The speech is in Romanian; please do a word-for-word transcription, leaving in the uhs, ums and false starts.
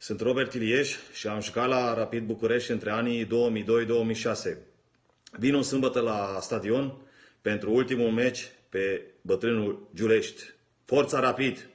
Sunt Robert Ilieș și am jucat la Rapid București între anii două mii doi - două mii șase. Vin o sâmbătă la stadion pentru ultimul meci pe bătrânul Giulești. Forța Rapid!